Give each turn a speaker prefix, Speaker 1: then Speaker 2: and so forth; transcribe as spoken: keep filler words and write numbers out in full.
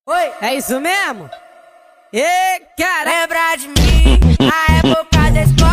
Speaker 1: Oi,
Speaker 2: É isso mesmo? Ê, cara!
Speaker 1: lembra de mim, a época da escola.